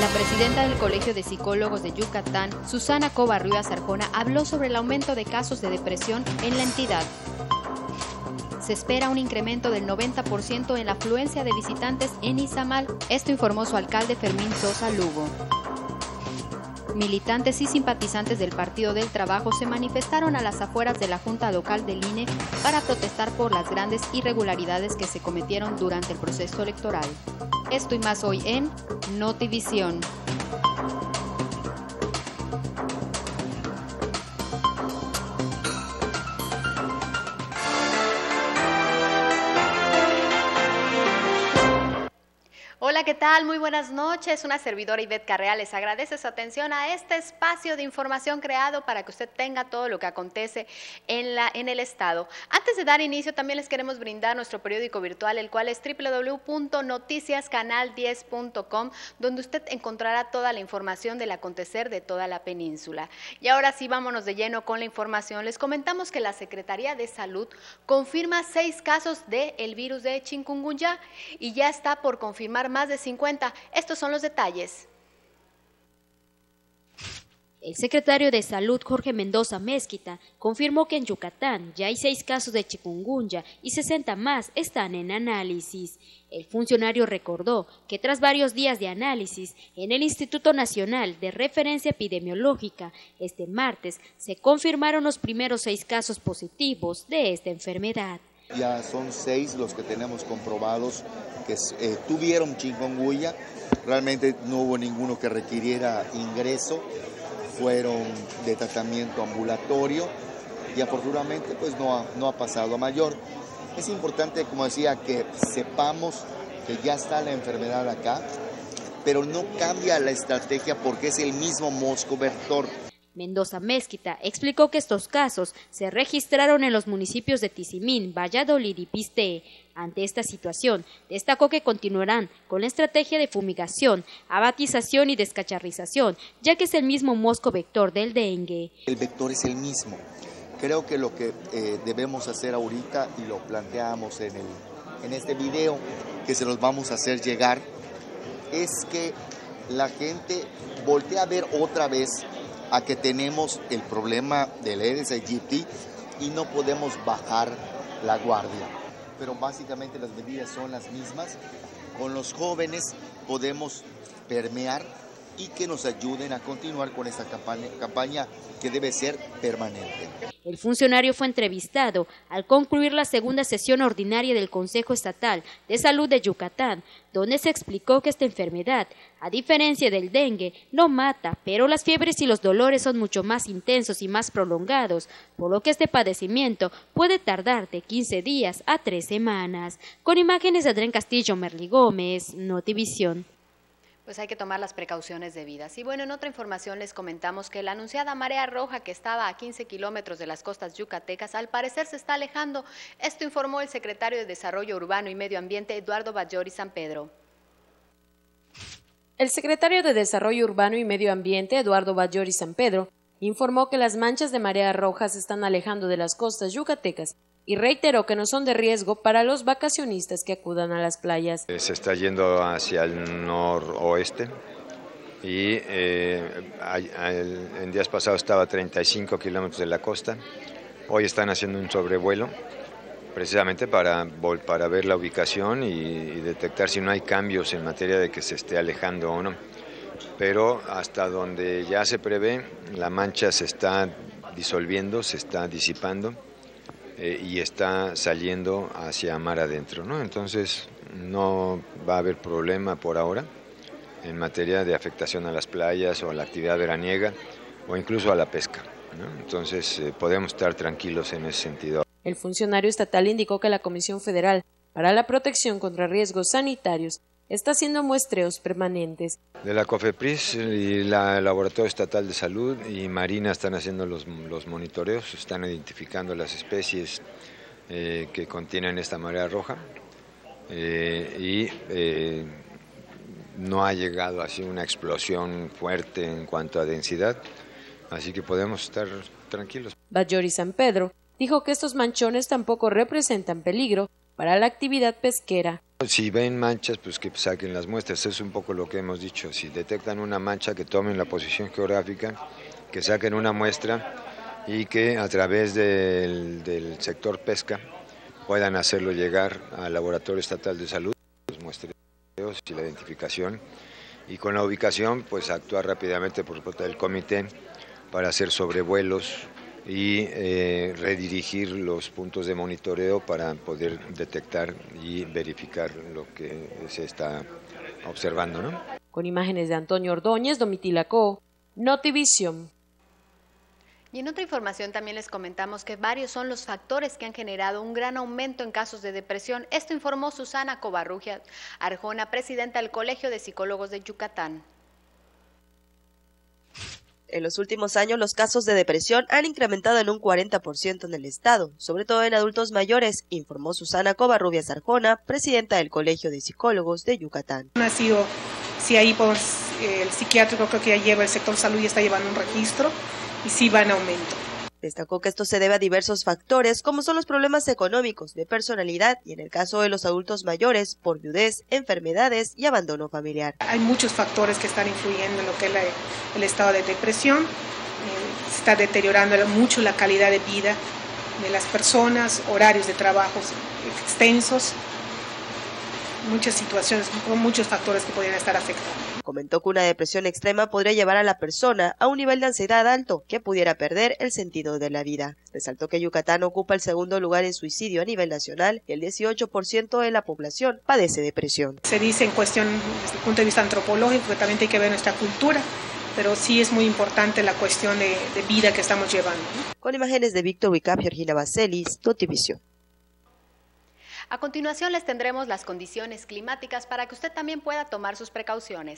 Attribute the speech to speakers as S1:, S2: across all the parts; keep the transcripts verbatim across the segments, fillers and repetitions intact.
S1: La presidenta del Colegio de Psicólogos de Yucatán, Susana Covarrubias Arjona, habló sobre el aumento de casos de depresión en la entidad. Se espera un incremento del noventa por ciento en la afluencia de visitantes en Izamal. Esto informó su alcalde Fermín Sosa Lugo. Militantes y simpatizantes del Partido del Trabajo se manifestaron a las afueras de la Junta Local del I N E para protestar por las grandes irregularidades que se cometieron durante el proceso electoral. Esto y más hoy en Notivisión.
S2: Hola, ¿qué tal? Muy buenas noches. Una servidora Ivette Carrea les agradece su atención a este espacio de información creado para que usted tenga todo lo que acontece en, la, en el Estado. Antes de dar inicio, también les queremos brindar nuestro periódico virtual, el cual es doble u doble u doble u punto noticias canal diez punto com, donde usted encontrará toda la información del acontecer de toda la península. Y ahora sí, vámonos de lleno con la información. Les comentamos que la Secretaría de Salud confirma seis casos del virus de chikungunya y ya está por confirmar más de cincuenta. Estos son los detalles.
S3: El secretario de Salud, Jorge Mendoza Mezquita, confirmó que en Yucatán ya hay seis casos de chikungunya y sesenta más están en análisis. El funcionario recordó que tras varios días de análisis en el Instituto Nacional de Referencia Epidemiológica, este martes se confirmaron los primeros seis casos positivos de esta enfermedad.
S4: Ya son seis los que tenemos comprobados que eh, tuvieron chikungunya. Realmente no hubo ninguno que requiriera ingreso, fueron de tratamiento ambulatorio y afortunadamente pues no ha, no ha pasado a mayor. Es importante, como decía, que sepamos que ya está la enfermedad acá, pero no cambia la estrategia porque es el mismo mosco vector.
S3: Mendoza Mezquita explicó que estos casos se registraron en los municipios de Tizimín, Valladolid y Piste. Ante esta situación, destacó que continuarán con la estrategia de fumigación, abatización y descacharrización, ya que es el mismo mosco vector del dengue.
S4: El vector es el mismo. Creo que lo que eh, debemos hacer ahorita, y lo planteamos en, el, en este video que se los vamos a hacer llegar, es que la gente voltee a ver otra vez a que tenemos el problema del Aedes aegypti y no podemos bajar la guardia. Pero básicamente las medidas son las mismas. Con los jóvenes podemos permear y que nos ayuden a continuar con esta campaña, campaña que debe ser permanente.
S3: El funcionario fue entrevistado al concluir la segunda sesión ordinaria del Consejo Estatal de Salud de Yucatán, donde se explicó que esta enfermedad, a diferencia del dengue, no mata, pero las fiebres y los dolores son mucho más intensos y más prolongados, por lo que este padecimiento puede tardar de quince días a tres semanas. Con imágenes de Adrián Castillo, Merly Gómez, Notivisión.
S2: Pues hay que tomar las precauciones debidas. Y bueno, en otra información les comentamos que la anunciada marea roja que estaba a quince kilómetros de las costas yucatecas al parecer se está alejando. Esto informó el secretario de Desarrollo Urbano y Medio Ambiente, Eduardo Ballori San Pedro.
S5: El secretario de Desarrollo Urbano y Medio Ambiente, Eduardo Ballori San Pedro, informó que las manchas de marea roja se están alejando de las costas yucatecas y reiteró que no son de riesgo para los vacacionistas que acudan a las playas.
S6: Se está yendo hacia el noroeste y eh, en días pasados estaba a treinta y cinco kilómetros de la costa. Hoy están haciendo un sobrevuelo precisamente para, para ver la ubicación y, y detectar si no hay cambios en materia de que se esté alejando o no. Pero hasta donde ya se prevé, la mancha se está disolviendo, se está disipando. Eh, y está saliendo hacia mar adentro, ¿no? Entonces no va a haber problema por ahora en materia de afectación a las playas o a la actividad veraniega o incluso a la pesca, ¿no? Entonces eh, podemos estar tranquilos en ese sentido.
S5: El funcionario estatal indicó que la Comisión Federal para la Protección contra Riesgos Sanitarios está haciendo muestreos permanentes.
S6: De la COFEPRIS y la Laboratorio Estatal de Salud y Marina están haciendo los, los monitoreos, están identificando las especies eh, que contienen esta marea roja eh, y eh, no ha llegado así una explosión fuerte en cuanto a densidad, así que podemos estar tranquilos.
S5: Ballori San Pedro dijo que estos manchones tampoco representan peligro, para la actividad pesquera.
S6: Si ven manchas, pues que saquen las muestras, es un poco lo que hemos dicho. Si detectan una mancha, que tomen la posición geográfica, que saquen una muestra y que a través del, del sector pesca puedan hacerlo llegar al Laboratorio Estatal de Salud, los muestreos y la identificación, y con la ubicación pues actuar rápidamente por parte del comité para hacer sobrevuelos y eh, redirigir los puntos de monitoreo para poder detectar y verificar lo que se está observando, ¿no?
S5: Con imágenes de Antonio Ordóñez, Domitila Co, Notivisión.
S2: Y en otra información también les comentamos que varios son los factores que han generado un gran aumento en casos de depresión. Esto informó Susana Covarrubias Arjona, presidenta del Colegio de Psicólogos de Yucatán.
S7: En los últimos años, los casos de depresión han incrementado en un cuarenta por ciento en el estado, sobre todo en adultos mayores, informó Susana Covarrubias Arjona, presidenta del Colegio de Psicólogos de Yucatán.
S8: Ha sido, si ahí por el psiquiátrico creo que ya lleva el sector salud y está llevando un registro y sí va en aumento.
S7: Destacó que esto se debe a diversos factores, como son los problemas económicos, de personalidad y en el caso de los adultos mayores, por viudez, enfermedades y abandono familiar.
S8: Hay muchos factores que están influyendo en lo que es la, el estado de depresión. Eh, se está deteriorando mucho la calidad de vida de las personas, horarios de trabajo extensos, muchas situaciones, muchos factores que podrían estar afectando.
S7: Comentó que una depresión extrema podría llevar a la persona a un nivel de ansiedad alto que pudiera perder el sentido de la vida. Resaltó que Yucatán ocupa el segundo lugar en suicidio a nivel nacional y el dieciocho por ciento de la población padece depresión.
S8: Se dice en cuestión desde el punto de vista antropológico que también hay que ver nuestra cultura, pero sí es muy importante la cuestión de, de vida que estamos llevando, ¿no?
S7: Con imágenes de Víctor Wicap, Georgina Baselis, Notivisión.
S2: A continuación les tendremos las condiciones climáticas para que usted también pueda tomar sus precauciones.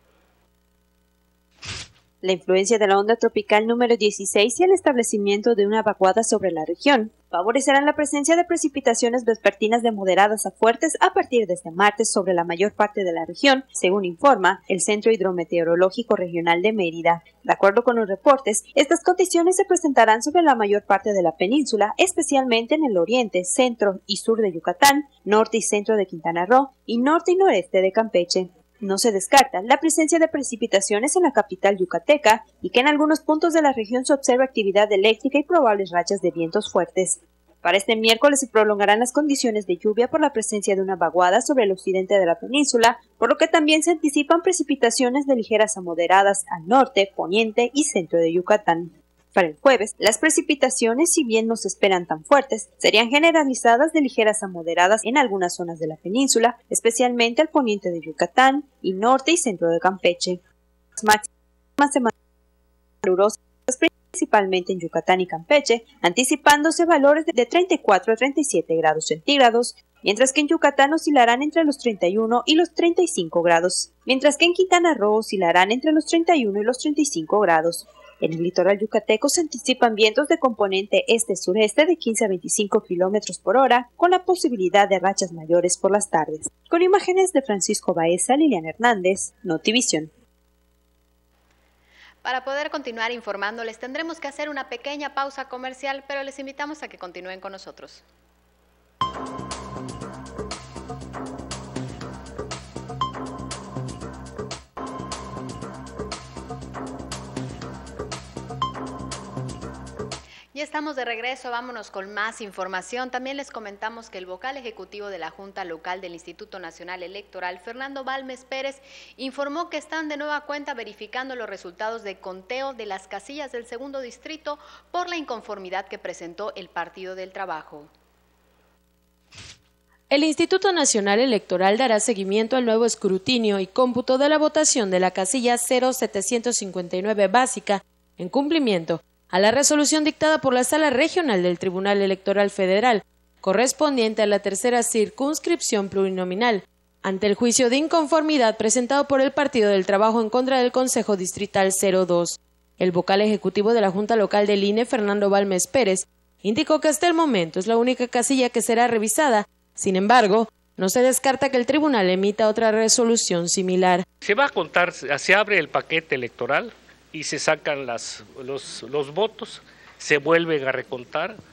S9: La influencia de la onda tropical número dieciséis y el establecimiento de una vaguada sobre la región favorecerán la presencia de precipitaciones vespertinas de moderadas a fuertes a partir de este martes sobre la mayor parte de la región, según informa el Centro Hidrometeorológico Regional de Mérida. De acuerdo con los reportes, estas condiciones se presentarán sobre la mayor parte de la península, especialmente en el oriente, centro y sur de Yucatán, norte y centro de Quintana Roo y norte y noreste de Campeche. No se descarta la presencia de precipitaciones en la capital yucateca y que en algunos puntos de la región se observa actividad eléctrica y probables rachas de vientos fuertes. Para este miércoles se prolongarán las condiciones de lluvia por la presencia de una vaguada sobre el occidente de la península, por lo que también se anticipan precipitaciones de ligeras a moderadas al norte, poniente y centro de Yucatán. Para el jueves, las precipitaciones, si bien no se esperan tan fuertes, serían generalizadas de ligeras a moderadas en algunas zonas de la península, especialmente al poniente de Yucatán y norte y centro de Campeche. Las máximas semanas calurosas principalmente en Yucatán y Campeche, anticipándose valores de treinta y cuatro a treinta y siete grados centígrados, mientras que en Yucatán oscilarán entre los treinta y uno y los treinta y cinco grados, mientras que en Quintana Roo oscilarán entre los treinta y uno y los treinta y cinco grados. En el litoral yucateco se anticipan vientos de componente este-sureste de quince a veinticinco kilómetros por hora, con la posibilidad de rachas mayores por las tardes. Con imágenes de Francisco Baeza, Liliana Hernández, Notivisión.
S2: Para poder continuar informándoles tendremos que hacer una pequeña pausa comercial, pero les invitamos a que continúen con nosotros. Ya estamos de regreso, vámonos con más información. También les comentamos que el vocal ejecutivo de la Junta Local del Instituto Nacional Electoral, Fernando Balmes Pérez, informó que están de nueva cuenta verificando los resultados de conteo de las casillas del segundo distrito por la inconformidad que presentó el Partido del Trabajo.
S5: El Instituto Nacional Electoral dará seguimiento al nuevo escrutinio y cómputo de la votación de la casilla cero setecientos cincuenta y nueve básica, en cumplimiento a la resolución dictada por la Sala Regional del Tribunal Electoral Federal, correspondiente a la tercera circunscripción plurinominal, ante el juicio de inconformidad presentado por el Partido del Trabajo en contra del Consejo Distrital cero dos. El vocal ejecutivo de la Junta Local del I N E, Fernando Balmes Pérez, indicó que hasta el momento es la única casilla que será revisada. Sin embargo, no se descarta que el tribunal emita otra resolución similar.
S10: Se va a contar, se abre el paquete electoral y se sacan las, los, los votos, se vuelven a recontar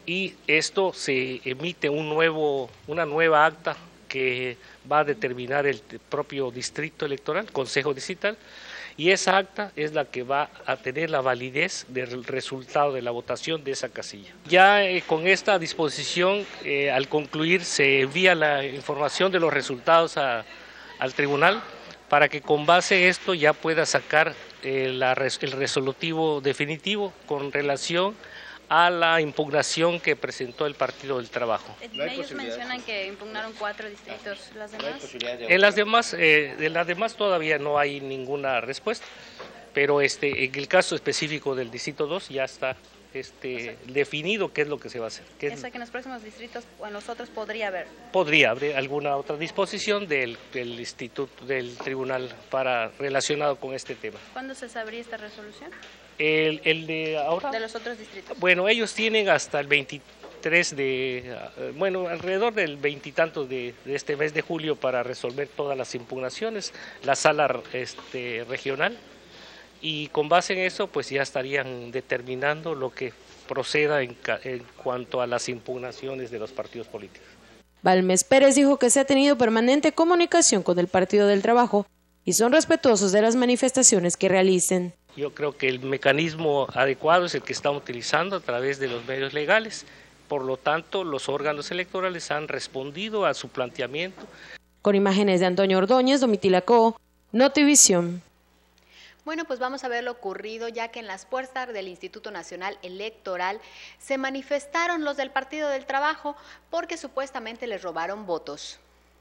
S10: y esto se emite un nuevo, una nueva acta que va a determinar el propio distrito electoral, Consejo Distrital, y esa acta es la que va a tener la validez del resultado de la votación de esa casilla. Ya eh, con esta disposición, eh, al concluir, se envía la información de los resultados a, al tribunal para que con base en esto ya pueda sacar eh, la, el resolutivo definitivo con relación a la impugnación que presentó el Partido del Trabajo.
S11: ¿No Ellos mencionan que impugnaron cuatro distritos, ¿las demás?
S10: En las demás, eh, de las demás todavía no hay ninguna respuesta, pero este, en el caso específico del distrito dos ya está este, definido qué es lo que se va a hacer.
S11: O sea que en los próximos distritos o en los otros podría haber.
S10: Podría haber alguna otra disposición del, del instituto, del tribunal para relacionado con este tema.
S11: ¿Cuándo se sabría esta resolución?
S10: El, el de ahora.
S11: De los otros distritos.
S10: Bueno, ellos tienen hasta el veintitrés de, bueno, alrededor del veintitantos de, de este mes de julio para resolver todas las impugnaciones, la sala este, regional, y con base en eso pues ya estarían determinando lo que proceda en, en cuanto a las impugnaciones de los partidos políticos.
S5: Balmes Pérez dijo que se ha tenido permanente comunicación con el Partido del Trabajo y son respetuosos de las manifestaciones que realicen.
S10: Yo creo que el mecanismo adecuado es el que están utilizando a través de los medios legales, por lo tanto los órganos electorales han respondido a su planteamiento.
S5: Con imágenes de Antonio Ordóñez, Domitila Cobo, Notivisión.
S2: Bueno, pues vamos a ver lo ocurrido, ya que en las puertas del Instituto Nacional Electoral se manifestaron los del Partido del Trabajo porque supuestamente les robaron votos.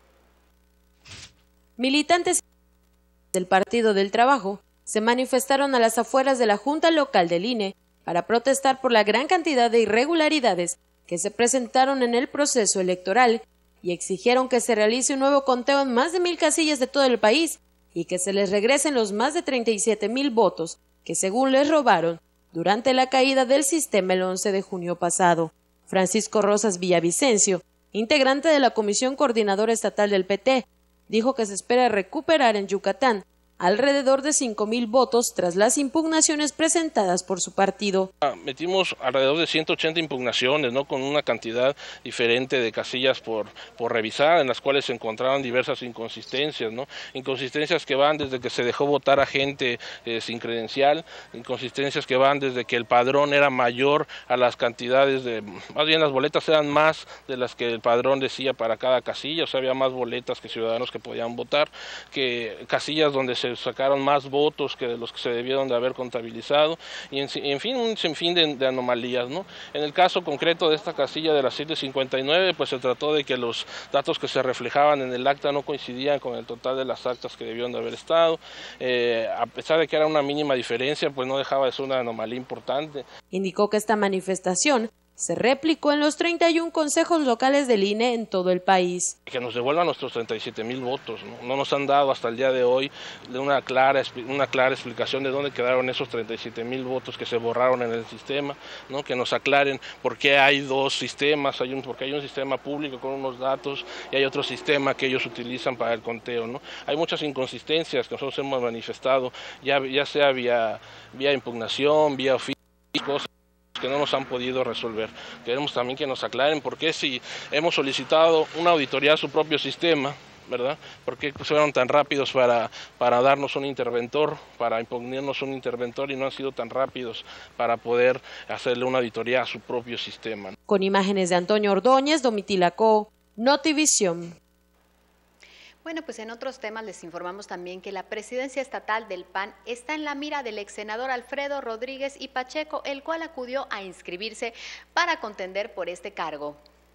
S5: Militantes del Partido del Trabajo se manifestaron a las afueras de la Junta Local del I N E para protestar por la gran cantidad de irregularidades que se presentaron en el proceso electoral y exigieron que se realice un nuevo conteo en más de mil casillas de todo el país y que se les regresen los más de treinta y siete mil votos que según les robaron durante la caída del sistema el once de junio pasado. Francisco Rosas Villavicencio, integrante de la Comisión Coordinadora Estatal del P T, dijo que se espera recuperar en Yucatán alrededor de cinco mil votos tras las impugnaciones presentadas por su partido.
S12: Metimos alrededor de ciento ochenta impugnaciones, ¿no? Con una cantidad diferente de casillas por, por revisar, en las cuales se encontraron diversas inconsistencias, ¿no? Inconsistencias que van desde que se dejó votar a gente eh, sin credencial, inconsistencias que van desde que el padrón era mayor a las cantidades de, más bien las boletas eran más de las que el padrón decía para cada casilla, o sea, había más boletas que ciudadanos que podían votar, que casillas donde se sacaron más votos que de los que se debieron de haber contabilizado y en, en fin un sinfín de, de anomalías, ¿no? En el caso concreto de esta casilla de las siete cincuenta y nueve pues se trató de que los datos que se reflejaban en el acta no coincidían con el total de las actas que debieron de haber estado, eh, a pesar de que era una mínima diferencia pues no dejaba de ser una anomalía importante.
S5: Indicó que esta manifestación se replicó en los treinta y un consejos locales del I N E en todo el país.
S12: Que nos devuelvan nuestros treinta y siete mil votos, ¿no? No nos han dado hasta el día de hoy una clara, una clara explicación de dónde quedaron esos treinta y siete mil votos que se borraron en el sistema, ¿no? Que nos aclaren por qué hay dos sistemas, hay un, porque hay un sistema público con unos datos y hay otro sistema que ellos utilizan para el conteo, ¿no? Hay muchas inconsistencias que nosotros hemos manifestado, ya, ya sea vía, vía impugnación, vía oficio, cosas que no nos han podido resolver. Queremos también que nos aclaren por qué si hemos solicitado una auditoría a su propio sistema, ¿verdad? ¿Por qué fueron tan rápidos para, para darnos un interventor, para imponernos un interventor y no han sido tan rápidos para poder hacerle una auditoría a su propio sistema?
S5: Con imágenes de Antonio Ordóñez, Domitila Co, Notivisión.
S2: Bueno, pues en otros temas les informamos también que la presidencia estatal del P A N está en la mira del ex senador Alfredo Rodríguez y Pacheco, el cual acudió a inscribirse para contender por este cargo.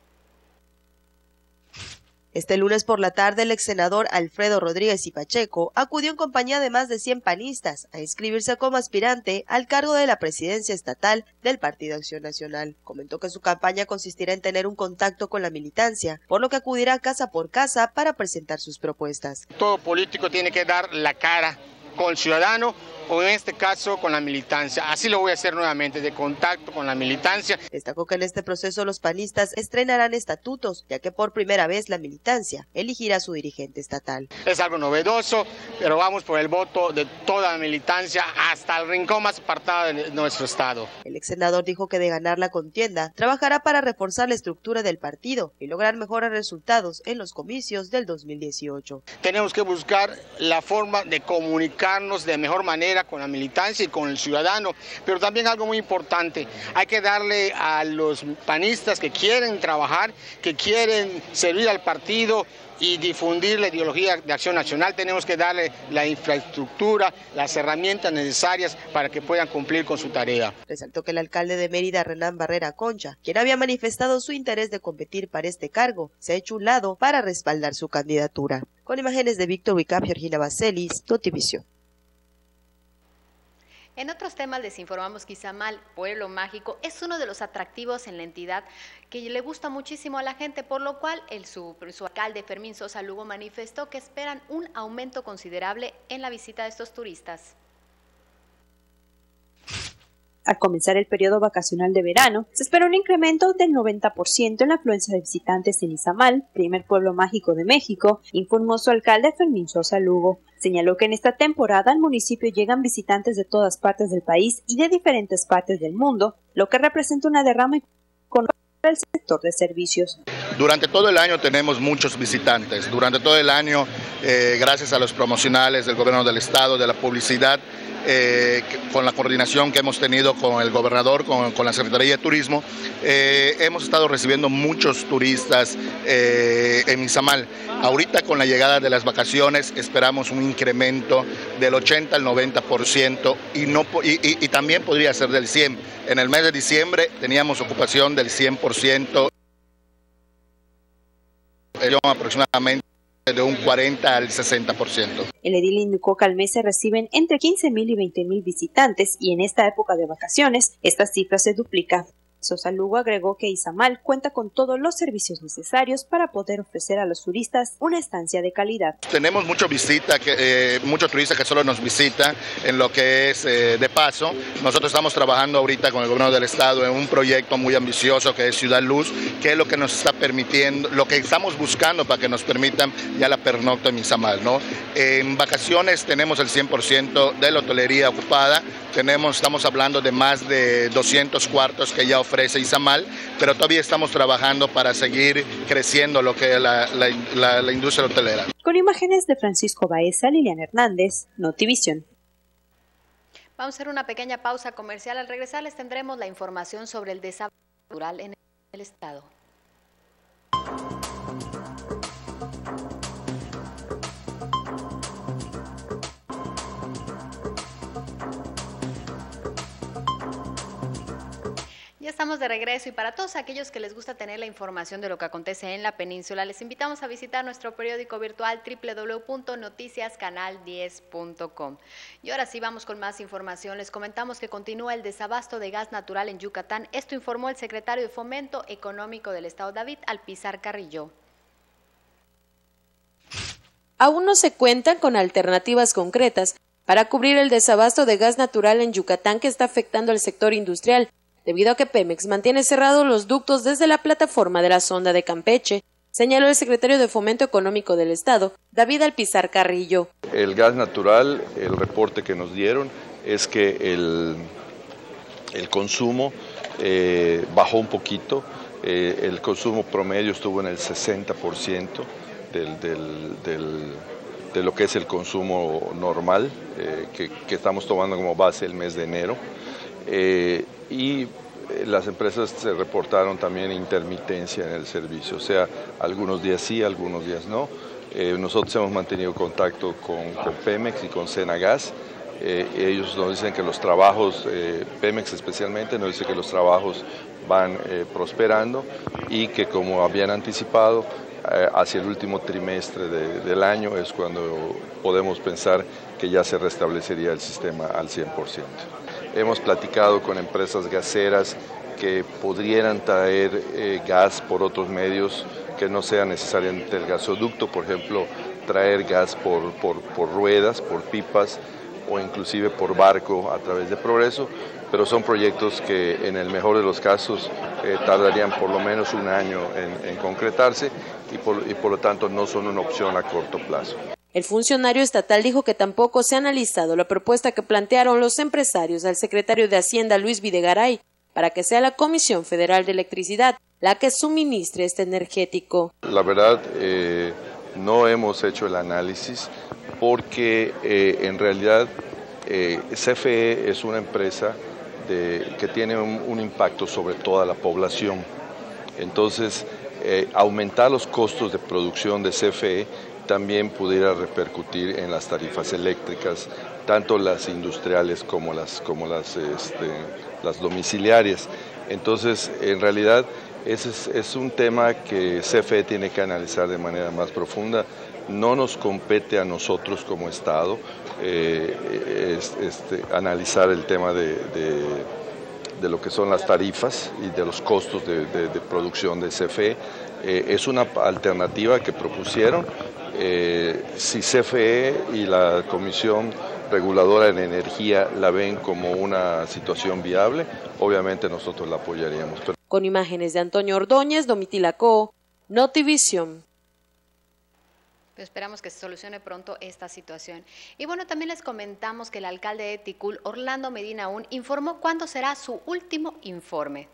S7: Este lunes por la tarde, el ex senador Alfredo Rodríguez y Pacheco acudió en compañía de más de cien panistas a inscribirse como aspirante al cargo de la presidencia estatal del Partido Acción Nacional. Comentó que su campaña consistirá en tener un contacto con la militancia, por lo que acudirá casa por casa para presentar sus propuestas.
S13: Todo político tiene que dar la cara con el ciudadano o en este caso con la militancia. Así lo voy a hacer nuevamente, de contacto con la militancia.
S7: Destacó que en este proceso los panistas estrenarán estatutos, ya que por primera vez la militancia elegirá a su dirigente estatal.
S13: Es algo novedoso, pero vamos por el voto de toda la militancia hasta el rincón más apartado de nuestro estado.
S7: El ex senador dijo que de ganar la contienda, trabajará para reforzar la estructura del partido y lograr mejores resultados en los comicios del dos mil dieciocho.
S13: Tenemos que buscar la forma de comunicarnos de mejor manera con la militancia y con el ciudadano, pero también algo muy importante, hay que darle a los panistas que quieren trabajar, que quieren servir al partido y difundir la ideología de Acción Nacional, tenemos que darle la infraestructura, las herramientas necesarias para que puedan cumplir con su tarea.
S7: Resaltó que el alcalde de Mérida, Renán Barrera Concha, quien había manifestado su interés de competir para este cargo, se ha hecho un lado para respaldar su candidatura. Con imágenes de Víctor Wicap, Georgina Baselis, Notivisión.
S2: En otros temas les informamos que Izamal, pueblo mágico, es uno de los atractivos en la entidad que le gusta muchísimo a la gente, por lo cual el, su, su alcalde Fermín Sosa Lugo manifestó que esperan un aumento considerable en la visita de estos turistas.
S9: Al comenzar el periodo vacacional de verano, se espera un incremento del noventa por ciento en la afluencia de visitantes en Izamal, primer pueblo mágico de México, informó su alcalde Fermín Sosa Lugo. Señaló que en esta temporada al municipio llegan visitantes de todas partes del país y de diferentes partes del mundo, lo que representa una derrama económica para el sector de servicios.
S14: Durante todo el año tenemos muchos visitantes, durante todo el año, eh, gracias a los promocionales del gobierno del estado, de la publicidad, Eh, con la coordinación que hemos tenido con el gobernador, con, con la Secretaría de Turismo, eh, hemos estado recibiendo muchos turistas eh, en Izamal. Ahorita con la llegada de las vacaciones esperamos un incremento del ochenta al noventa por ciento y, no, y, y, y también podría ser del cien por ciento. En el mes de diciembre teníamos ocupación del cien por ciento, aproximadamente de un cuarenta al sesenta por ciento.
S9: El edil indicó que al mes se reciben entre quince mil y veinte mil visitantes y en esta época de vacaciones esta cifra se duplica. Sosa Lugo agregó que Izamal cuenta con todos los servicios necesarios para poder ofrecer a los turistas una estancia de calidad.
S14: Tenemos mucho visita, que, eh, muchos turistas que solo nos visitan en lo que es eh, de paso. Nosotros estamos trabajando ahorita con el gobierno del estado en un proyecto muy ambicioso que es Ciudad Luz, que es lo que nos está permitiendo, lo que estamos buscando para que nos permitan ya la pernocta en Izamal, ¿no? En vacaciones tenemos el cien por ciento de la hotelería ocupada, tenemos, estamos hablando de más de doscientos cuartos que ya ofrece Izamal, pero todavía estamos trabajando para seguir creciendo lo que es la, la, la, la industria hotelera.
S9: Con imágenes de Francisco Baeza, Liliana Hernández, Notivisión.
S2: Vamos a hacer una pequeña pausa comercial. Al regresar les tendremos la información sobre el desastre natural en el estado. Ya estamos de regreso y para todos aquellos que les gusta tener la información de lo que acontece en la península, les invitamos a visitar nuestro periódico virtual doble u doble u doble u punto noticias canal diez punto com. Y ahora sí vamos con más información. Les comentamos que continúa el desabasto de gas natural en Yucatán. Esto informó el secretario de Fomento Económico del Estado, David Alpizar Carrillo.
S5: Aún no se cuentan con alternativas concretas para cubrir el desabasto de gas natural en Yucatán que está afectando al sector industrial, debido a que Pemex mantiene cerrados los ductos desde la plataforma de la sonda de Campeche, señaló el secretario de Fomento Económico del Estado, David Alpizar Carrillo.
S15: El gas natural, el reporte que nos dieron es que el, el consumo eh, bajó un poquito, eh, el consumo promedio estuvo en el sesenta por ciento del, del, del, de lo que es el consumo normal, eh, que, que estamos tomando como base el mes de enero. Eh, y las empresas se reportaron también intermitencia en el servicio, o sea, algunos días sí, algunos días no. Eh, nosotros hemos mantenido contacto con, con Pemex y con Senagas. Eh, ellos nos dicen que los trabajos, eh, Pemex especialmente, nos dice que los trabajos van eh, prosperando y que, como habían anticipado, eh, hacia el último trimestre de, del año es cuando podemos pensar que ya se restablecería el sistema al cien por ciento. Hemos platicado con empresas gaseras que podrían traer eh, gas por otros medios que no sea necesariamente el gasoducto, por ejemplo, traer gas por, por, por ruedas, por pipas, o inclusive por barco a través de Progreso, pero son proyectos que en el mejor de los casos eh, tardarían por lo menos un año en, en concretarse y por, y por lo tanto no son una opción a corto plazo.
S5: El funcionario estatal dijo que tampoco se ha analizado la propuesta que plantearon los empresarios al secretario de Hacienda Luis Videgaray para que sea la Comisión Federal de Electricidad la que suministre este energético.
S15: La verdad, eh, no hemos hecho el análisis porque eh, en realidad eh, C F E es una empresa de, que tiene un, un impacto sobre toda la población. Entonces, eh, aumentar los costos de producción de C F E también pudiera repercutir en las tarifas eléctricas, tanto las industriales como las, como las, este, las domiciliarias. Entonces, en realidad, ese es, es un tema que C F E tiene que analizar de manera más profunda. No nos compete a nosotros como Estado eh, es, este, analizar el tema de, de, de lo que son las tarifas y de los costos de, de, de producción de C F E. Eh, es una alternativa que propusieron. Eh, si C F E y la Comisión Reguladora de Energía la ven como una situación viable, obviamente nosotros la apoyaríamos.
S5: Con imágenes de Antonio Ordóñez, Domitila Co, Notivisión.
S2: Pero esperamos que se solucione pronto esta situación. Y bueno, también les comentamos que el alcalde de Ticul, Orlando Medina Aún, informó cuándo será su último informe.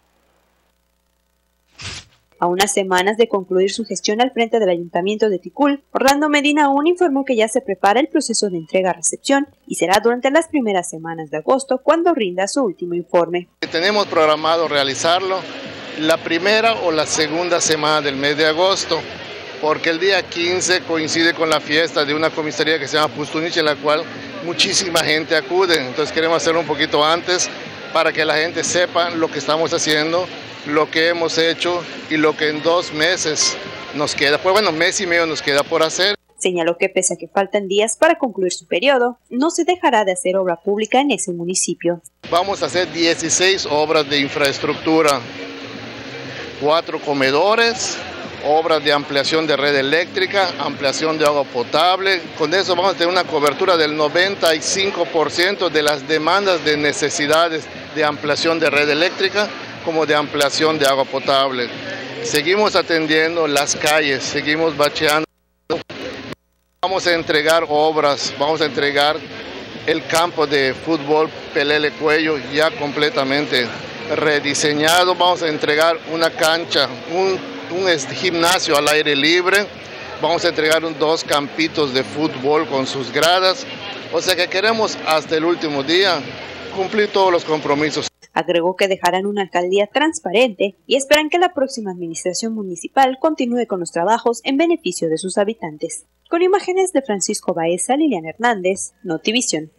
S9: A unas semanas de concluir su gestión al frente del Ayuntamiento de Ticul, Orlando Medina Aún informó que ya se prepara el proceso de entrega-recepción y será durante las primeras semanas de agosto cuando rinda su último informe.
S13: Tenemos programado realizarlo la primera o la segunda semana del mes de agosto, porque el día quince coincide con la fiesta de una comisaría que se llama Pustunich, en la cual muchísima gente acude. Entonces queremos hacerlo un poquito antes para que la gente sepa lo que estamos haciendo, lo que hemos hecho y lo que en dos meses nos queda, pues bueno, mes y medio nos queda por hacer.
S9: Señaló que pese a que faltan días para concluir su periodo, no se dejará de hacer obra pública en ese municipio.
S13: Vamos a hacer dieciséis obras de infraestructura, cuatro comedores, obras de ampliación de red eléctrica, ampliación de agua potable. Con eso vamos a tener una cobertura del noventa y cinco por ciento de las demandas de necesidades de ampliación de red eléctrica como de ampliación de agua potable. Seguimos atendiendo las calles, seguimos bacheando. Vamos a entregar obras, vamos a entregar el campo de fútbol Pelele Cuello ya completamente rediseñado. Vamos a entregar una cancha, un, un gimnasio al aire libre. Vamos a entregar un, dos campitos de fútbol con sus gradas. O sea que queremos hasta el último día cumplir todos los compromisos.
S9: Agregó que dejarán una alcaldía transparente y esperan que la próxima administración municipal continúe con los trabajos en beneficio de sus habitantes. Con imágenes de Francisco Baeza, Liliana Hernández, Notivisión.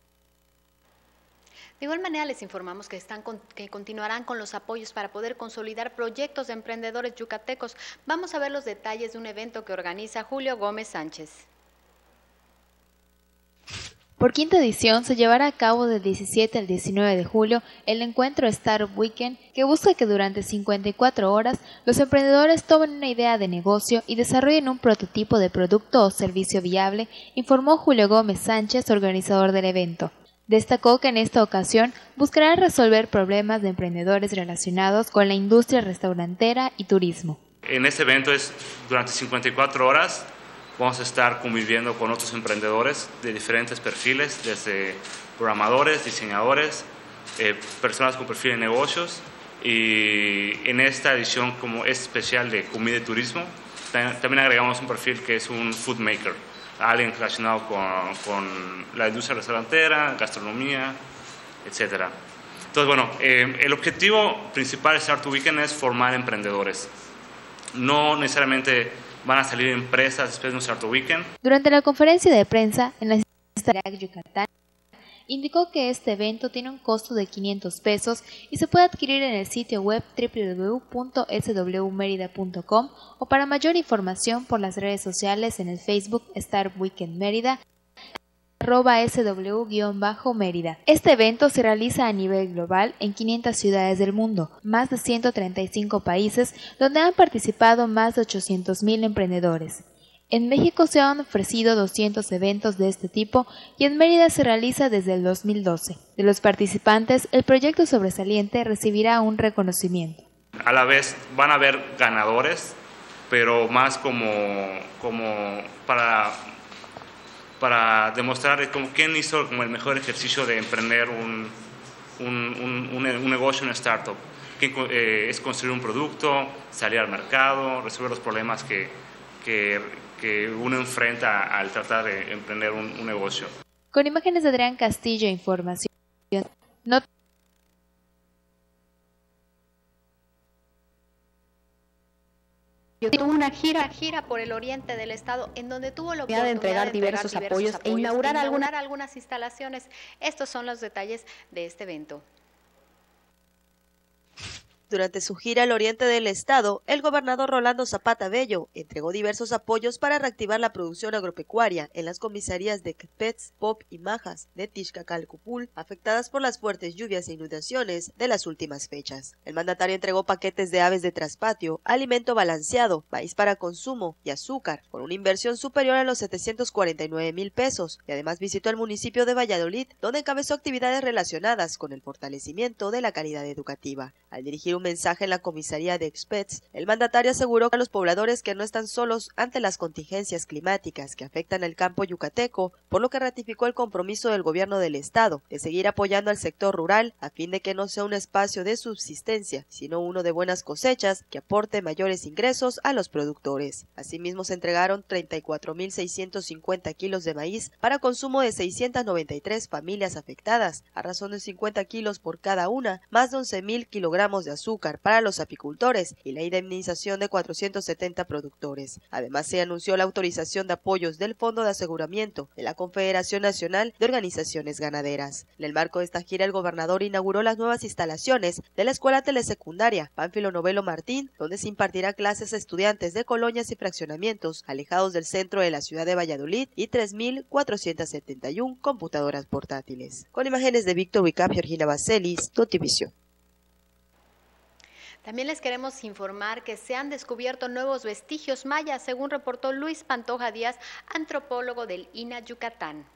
S2: De igual manera les informamos que, están con, que continuarán con los apoyos para poder consolidar proyectos de emprendedores yucatecos. Vamos a ver los detalles de un evento que organiza Julio Gómez Sánchez.
S16: Por quinta edición se llevará a cabo del diecisiete al diecinueve de julio el encuentro Startup Weekend, que busca que durante cincuenta y cuatro horas los emprendedores tomen una idea de negocio y desarrollen un prototipo de producto o servicio viable, informó Julio Gómez Sánchez, organizador del evento. Destacó que en esta ocasión buscará resolver problemas de emprendedores relacionados con la industria restaurantera y turismo.
S17: En este evento es durante cincuenta y cuatro horas. Vamos a estar conviviendo con otros emprendedores de diferentes perfiles, desde programadores, diseñadores, eh, personas con perfil de negocios. Y en esta edición, como es especial de comida y turismo, también agregamos un perfil que es un food maker, alguien relacionado con, con la industria restaurantera, gastronomía, etcétera. Entonces, bueno, eh, el objetivo principal de Startup Weekend es formar emprendedores. No necesariamente van a salir empresas después de un Startup Weekend.
S16: Durante la conferencia de prensa en la ciudad de Yucatán, indicó que este evento tiene un costo de quinientos pesos y se puede adquirir en el sitio web doble u doble u doble u punto s w merida punto com o para mayor información por las redes sociales en el Facebook Startup Weekend Mérida, arroba sw-mérida. Este evento se realiza a nivel global en quinientas ciudades del mundo, más de ciento treinta y cinco países, donde han participado más de ochocientos mil emprendedores. En México se han ofrecido doscientos eventos de este tipo y en Mérida se realiza desde el dos mil doce. De los participantes, el proyecto sobresaliente recibirá un reconocimiento.
S17: A la vez van a haber ganadores, pero más como, como para, para demostrar como quién hizo como el mejor ejercicio de emprender un, un, un, un, un negocio, una startup. Que, eh, es construir un producto, salir al mercado, resolver los problemas que, que, que uno enfrenta al tratar de emprender un, un negocio.
S16: Con imágenes de Adrián Castillo, información. No
S2: Tuvo una gira, gira por el oriente del estado en donde tuvo la oportunidad de entregar diversos, diversos apoyos, apoyos e inaugurar, inaugurar alguna... algunas instalaciones. Estos son los detalles de este evento.
S7: Durante su gira al oriente del estado, el gobernador Rolando Zapata Bello entregó diversos apoyos para reactivar la producción agropecuaria en las comisarías de Quepetz, Pop y Majas de Tixcacalcupul, afectadas por las fuertes lluvias e inundaciones de las últimas fechas. El mandatario entregó paquetes de aves de traspatio, alimento balanceado, maíz para consumo y azúcar, con una inversión superior a los setecientos cuarenta y nueve mil pesos, y además visitó el municipio de Valladolid, donde encabezó actividades relacionadas con el fortalecimiento de la calidad educativa. Al dirigir un mensaje en la comisaría de Expets, el mandatario aseguró a los pobladores que no están solos ante las contingencias climáticas que afectan el campo yucateco, por lo que ratificó el compromiso del gobierno del estado de seguir apoyando al sector rural a fin de que no sea un espacio de subsistencia, sino uno de buenas cosechas que aporte mayores ingresos a los productores. Asimismo, se entregaron treinta y cuatro mil seiscientos cincuenta kilos de maíz para consumo de seiscientas noventa y tres familias afectadas, a razón de cincuenta kilos por cada una, más de once mil kilogramos de azúcar para los apicultores y la indemnización de cuatrocientos setenta productores. Además, se anunció la autorización de apoyos del Fondo de Aseguramiento de la Confederación Nacional de Organizaciones Ganaderas. En el marco de esta gira, el gobernador inauguró las nuevas instalaciones de la Escuela Telesecundaria Pánfilo Novelo Martín, donde se impartirá clases a estudiantes de colonias y fraccionamientos alejados del centro de la ciudad de Valladolid y tres mil cuatrocientas setenta y una computadoras portátiles. Con imágenes de Víctor Wicap, Georgina Baselis, Notivisión.
S2: También les queremos informar que se han descubierto nuevos vestigios mayas, según reportó Luis Pantoja Díaz, antropólogo del I N A Yucatán.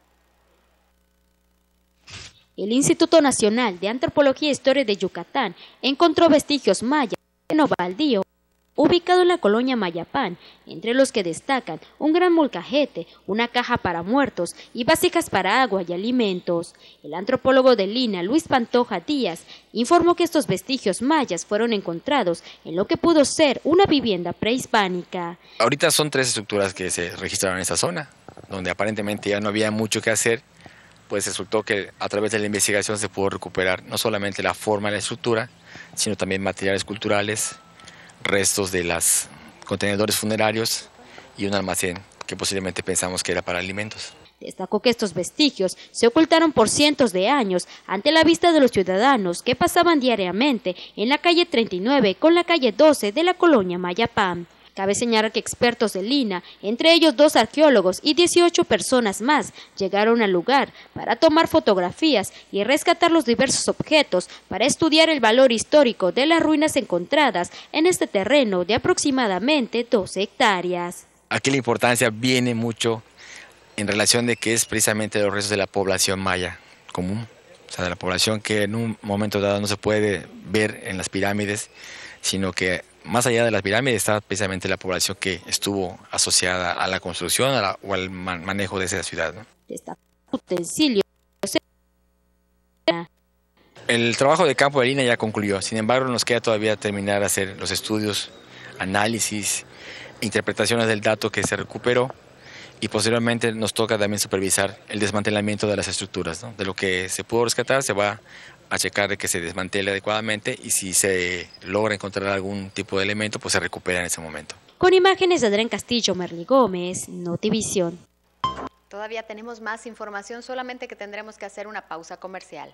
S3: El Instituto Nacional de Antropología e Historia de Yucatán encontró vestigios mayas en Ovaldío, ubicado en la colonia Mayapán, entre los que destacan un gran molcajete, una caja para muertos y vasijas para agua y alimentos. El antropólogo del I N A, Luis Pantoja Díaz, informó que estos vestigios mayas fueron encontrados en lo que pudo ser una vivienda prehispánica.
S18: Ahorita son tres estructuras que se registraron en esta zona, donde aparentemente ya no había mucho que hacer, pues resultó que a través de la investigación se pudo recuperar no solamente la forma de la estructura, sino también materiales culturales, restos de los contenedores funerarios y un almacén que posiblemente pensamos que era para alimentos.
S3: Destacó que estos vestigios se ocultaron por cientos de años ante la vista de los ciudadanos que pasaban diariamente en la calle treinta y nueve con la calle doce de la colonia Mayapán. Cabe señalar que expertos del I N A, entre ellos dos arqueólogos y dieciocho personas más, llegaron al lugar para tomar fotografías y rescatar los diversos objetos para estudiar el valor histórico de las ruinas encontradas en este terreno de aproximadamente doce hectáreas.
S18: Aquí la importancia viene mucho en relación de que es precisamente los restos de la población maya común, o sea, de la población que en un momento dado no se puede ver en las pirámides, sino que más allá de las pirámides está precisamente la población que estuvo asociada a la construcción a la, o al man, manejo de esa ciudad, ¿no?
S3: Utensilio.
S18: El trabajo de campo de I N A ya concluyó, sin embargo nos queda todavía terminar de hacer los estudios, análisis, interpretaciones del dato que se recuperó y posteriormente nos toca también supervisar el desmantelamiento de las estructuras, ¿no? De lo que se pudo rescatar se va a checar de que se desmantele adecuadamente y si se logra encontrar algún tipo de elemento, pues se recupera en ese momento.
S3: Con imágenes de Adrián Castillo, Merly Gómez, Notivisión.
S2: Todavía tenemos más información, solamente que tendremos que hacer una pausa comercial.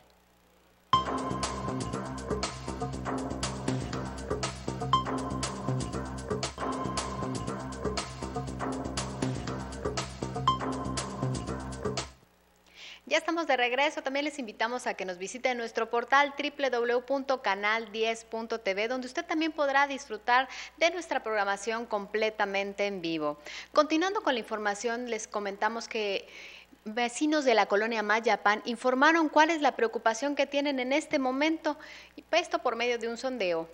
S2: Ya estamos de regreso. También les invitamos a que nos visiten nuestro portal doble u doble u doble u punto canal diez punto t v, donde usted también podrá disfrutar de nuestra programación completamente en vivo. Continuando con la información, les comentamos que vecinos de la colonia Mayapán informaron cuál es la preocupación que tienen en este momento, y esto por medio de un sondeo.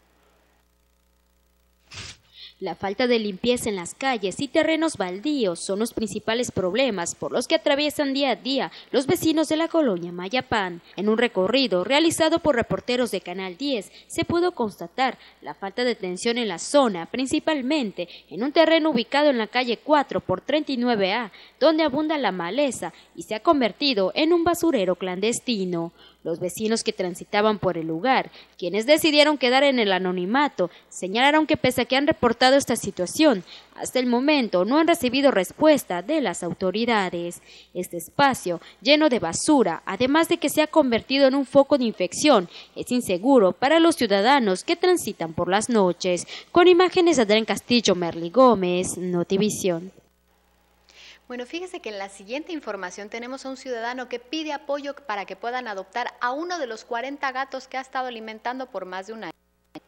S3: La falta de limpieza en las calles y terrenos baldíos son los principales problemas por los que atraviesan día a día los vecinos de la colonia Mayapán. En un recorrido realizado por reporteros de Canal diez, se pudo constatar la falta de atención en la zona, principalmente en un terreno ubicado en la calle cuatro por treinta y nueve A, donde abunda la maleza y se ha convertido en un basurero clandestino. Los vecinos que transitaban por el lugar, quienes decidieron quedar en el anonimato, señalaron que pese a que han reportado esta situación, hasta el momento no han recibido respuesta de las autoridades. Este espacio, lleno de basura, además de que se ha convertido en un foco de infección, es inseguro para los ciudadanos que transitan por las noches. Con imágenes de Adrián Castillo, Merly Gómez, Notivisión.
S2: Bueno, fíjese que en la siguiente información tenemos a un ciudadano que pide apoyo para que puedan adoptar a uno de los cuarenta gatos que ha estado alimentando por más de un año.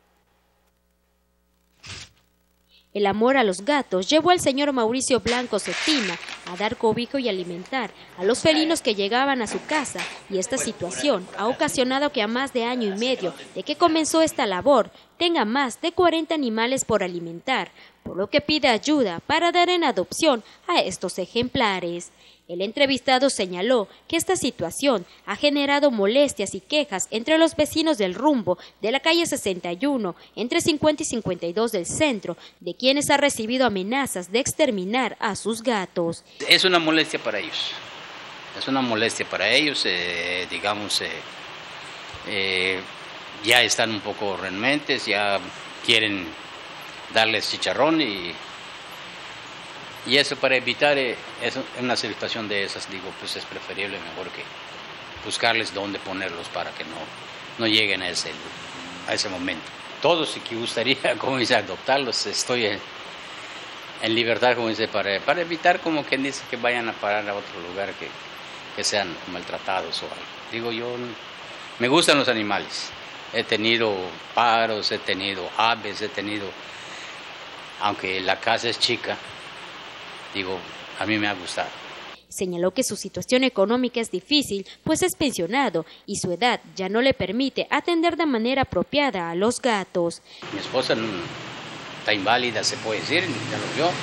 S3: El amor a los gatos llevó al señor Mauricio Blanco Cetina a dar cobijo y alimentar a los felinos que llegaban a su casa, y esta situación ha ocasionado que a más de año y medio de que comenzó esta labor tenga más de cuarenta animales por alimentar, por lo que pide ayuda para dar en adopción a estos ejemplares. El entrevistado señaló que esta situación ha generado molestias y quejas entre los vecinos del rumbo de la calle sesenta y uno, entre cincuenta y cincuenta y dos del centro, de quienes ha recibido amenazas de exterminar a sus gatos.
S19: Es una molestia para ellos, es una molestia para ellos, eh, digamos, eh, eh, ya están un poco renmentes, ya quieren darles chicharrón y... Y eso para evitar eh, eso, una situación de esas, digo, pues es preferible mejor que buscarles dónde ponerlos para que no, no lleguen a ese, a ese momento. Todos, si que gustaría, como dice, adoptarlos, estoy en, en libertad, como dice, para, para evitar, como quien dice, que vayan a parar a otro lugar que, que sean maltratados o algo. Digo, yo me gustan los animales. He tenido pájaros, he tenido aves, he tenido, aunque la casa es chica, digo, a mí me ha gustado.
S3: Señaló que su situación económica es difícil, pues es pensionado y su edad ya no le permite atender de manera apropiada a los gatos.
S19: Mi esposa está inválida, se puede decir, ya lo vio.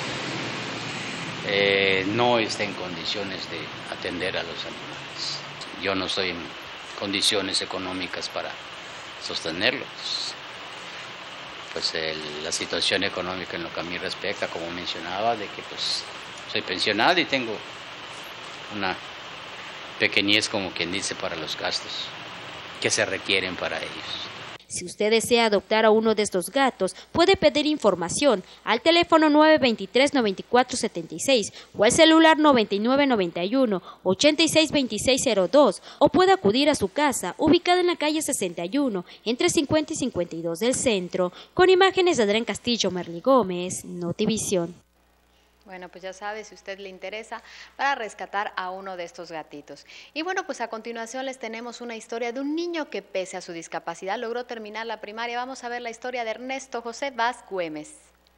S19: Eh, no está en condiciones de atender a los animales. Yo no estoy en condiciones económicas para sostenerlos. Pues el, la situación económica en lo que a mí respecta, como mencionaba, de que pues soy pensionado y tengo una pequeñez, como quien dice, para los gastos que se requieren para ellos.
S3: Si usted desea adoptar a uno de estos gatos, puede pedir información al teléfono nueve dos tres, nueve cuatro siete seis o al celular noventa y nueve noventa y uno, ochenta y seis veintiséis cero dos, o puede acudir a su casa, ubicada en la calle sesenta y uno, entre cincuenta y cincuenta y dos del centro. Con imágenes de Adrián Castillo, Merly Gómez, Notivisión.
S2: Bueno, pues ya sabe, si a usted le interesa, para rescatar a uno de estos gatitos. Y bueno, pues a continuación les tenemos una historia de un niño que pese a su discapacidad logró terminar la primaria. Vamos a ver la historia de Ernesto José Vaz Güemes.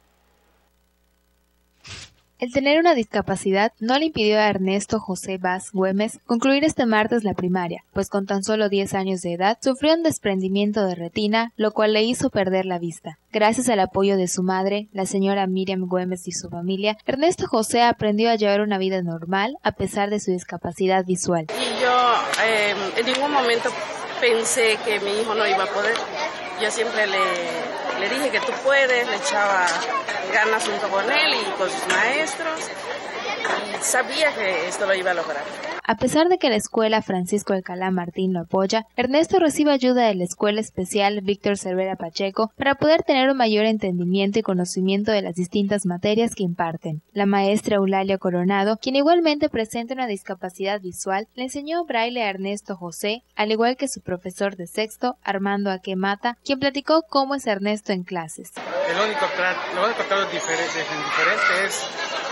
S16: El tener una discapacidad no le impidió a Ernesto José Vaz Güemes concluir este martes la primaria, pues con tan solo diez años de edad sufrió un desprendimiento de retina, lo cual le hizo perder la vista. Gracias al apoyo de su madre, la señora Miriam Güemes, y su familia, Ernesto José aprendió a llevar una vida normal a pesar de su discapacidad visual.
S20: Y yo eh, en ningún momento pensé que mi hijo no iba a poder. Yo siempre le, le dije que tú puedes, le echaba ganas junto con él y con sus maestros, y sabía que esto lo iba a lograr.
S16: A pesar de que la escuela Francisco Alcalá Martín lo apoya, Ernesto recibe ayuda de la escuela especial Víctor Cervera Pacheco para poder tener un mayor entendimiento y conocimiento de las distintas materias que imparten. La maestra Eulalia Coronado, quien igualmente presenta una discapacidad visual, le enseñó braille a Ernesto José, al igual que su profesor de sexto, Armando Aquemata, quien platicó cómo es Ernesto en clases.
S21: El único, lo único que es diferente, diferente es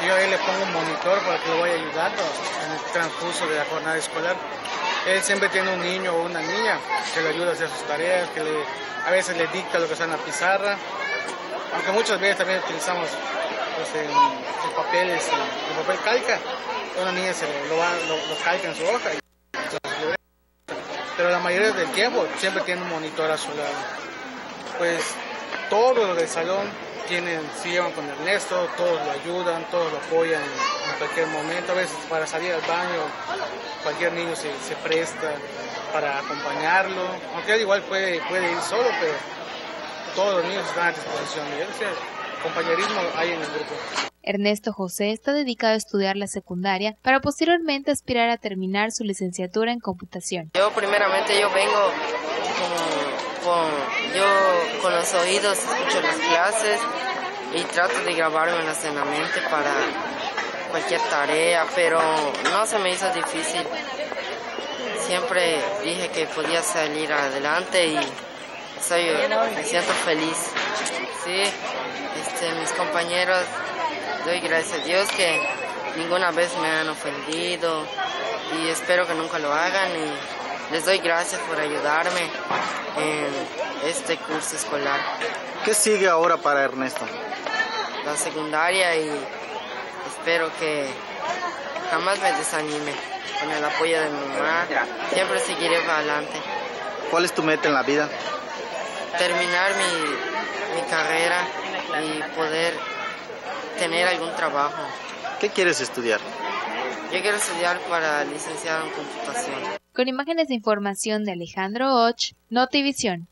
S21: yo a él le pongo un monitor para que lo vaya ayudando en el transcurso de la jornada escolar. Él siempre tiene un niño o una niña que le ayuda a hacer sus tareas, que le, a veces le dicta lo que está en la pizarra, aunque muchas veces también utilizamos pues, en, en papeles, en, en papel calca, una niña se lo, lo, va, lo, lo calca en su hoja, y, pero la mayoría del tiempo siempre tiene un monitor a su lado. Pues todos los del salón tienen, se llevan con Ernesto, todos lo ayudan, todos lo apoyan en cualquier momento, a veces para salir al baño, cualquier niño se, se presta para acompañarlo, aunque él igual puede, puede ir solo, pero todos los niños están a disposición de él, o sea, compañerismo hay en el grupo.
S16: Ernesto José está dedicado a estudiar la secundaria para posteriormente aspirar a terminar su licenciatura en computación.
S22: Yo primeramente yo vengo con, con, yo con los oídos escucho las clases y trato de grabármelas en la mente para cualquier tarea, pero no se me hizo difícil. Siempre dije que podía salir adelante y soy, me siento feliz. Sí, este, mis compañeros, doy gracias a Dios que ninguna vez me han ofendido y espero que nunca lo hagan y les doy gracias por ayudarme en este curso escolar.
S23: ¿Qué sigue ahora para Ernesto?
S22: La secundaria y espero que jamás me desanime. Con el apoyo de mi mamá, siempre seguiré para adelante.
S23: ¿Cuál es tu meta en la vida?
S22: Terminar mi, mi carrera y poder tener algún trabajo.
S23: ¿Qué quieres estudiar?
S22: Yo quiero estudiar para licenciado en computación.
S16: Con imágenes de información de Alejandro Och, Notivisión.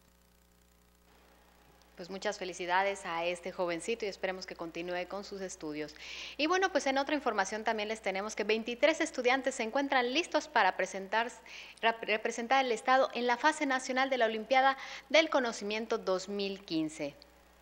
S2: Pues muchas felicidades a este jovencito y esperemos que continúe con sus estudios. Y bueno, pues en otra información también les tenemos que veintitrés estudiantes se encuentran listos para presentar, representar el Estado en la fase nacional de la Olimpiada del Conocimiento dos mil quince.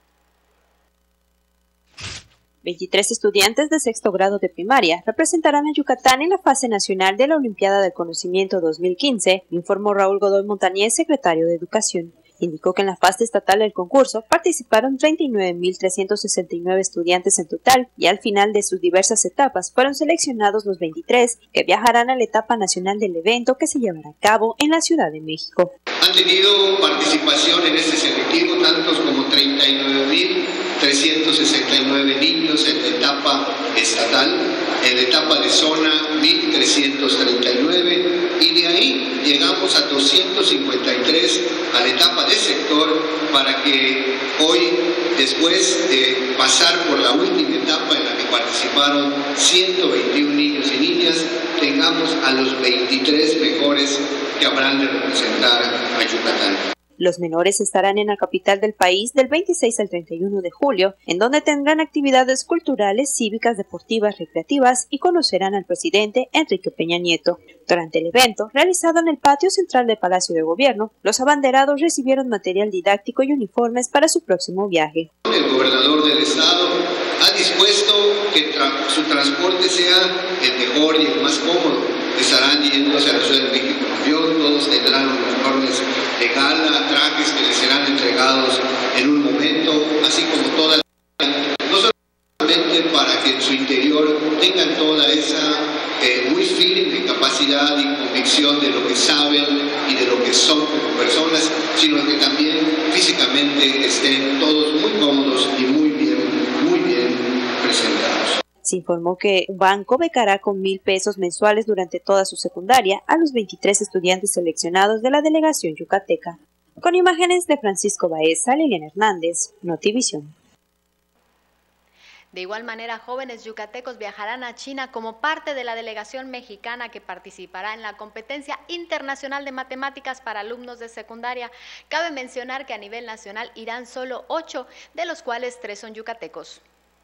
S9: veintitrés estudiantes de sexto grado de primaria representarán a Yucatán en la fase nacional de la Olimpiada del Conocimiento dos mil quince, informó Raúl Godoy Montañez, secretario de Educación. Indicó que en la fase estatal del concurso participaron treinta y nueve mil trescientos sesenta y nueve estudiantes en total y al final de sus diversas etapas fueron seleccionados los veintitrés que viajarán a la etapa nacional del evento que se llevará a cabo en la Ciudad de México.
S24: Han tenido participación en este selectivo tantos como treinta y nueve mil trescientos sesenta y nueve niños en la etapa estatal, en la etapa de zona mil trescientos treinta y nueve y de ahí llegamos a doscientos cincuenta y tres a la etapa de sector para que hoy, después de pasar por la última etapa en la que participaron ciento veintiún niños y niñas, tengamos a los veintitrés mejores que habrán de representar a Yucatán.
S9: Los menores estarán en la capital del país del veintiséis al treinta y uno de julio, en donde tendrán actividades culturales, cívicas, deportivas, recreativas y conocerán al presidente Enrique Peña Nieto. Durante el evento, realizado en el patio central del Palacio de Gobierno, los abanderados recibieron material didáctico y uniformes para su próximo viaje.
S24: El gobernador del estado ha dispuesto que tra- su transporte sea el mejor y el más cómodo. Estarán yéndose a la Ciudad de México en avión, todos tendrán uniformes de gala, trajes que les serán entregados en un momento, así como toda la... no solamente para que en su interior tengan toda esa eh, muy firme capacidad y convicción de lo que saben y de lo que son como personas, sino que también físicamente estén todos muy cómodos y muy bien, muy bien presentados.
S9: Se informó que un banco becará con mil pesos mensuales durante toda su secundaria a los veintitrés estudiantes seleccionados de la delegación yucateca. Con imágenes de Francisco Baeza, Liliana Hernández, Notivisión.
S2: De igual manera, jóvenes yucatecos viajarán a China como parte de la delegación mexicana que participará en la competencia internacional de matemáticas para alumnos de secundaria. Cabe mencionar que a nivel nacional irán solo ocho, de los cuales tres son yucatecos.